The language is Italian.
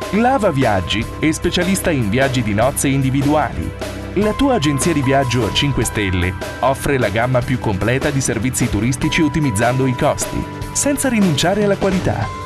Lava Viaggi è specialista in viaggi di nozze individuali. La tua agenzia di viaggio a 5 stelle offre la gamma più completa di servizi turistici ottimizzando i costi, senza rinunciare alla qualità.